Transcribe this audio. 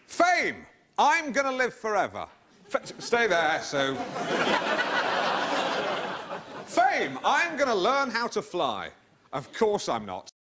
Fame, I'm gonna live forever. Stay there, so... Fame, I'm gonna learn how to fly. Of course I'm not.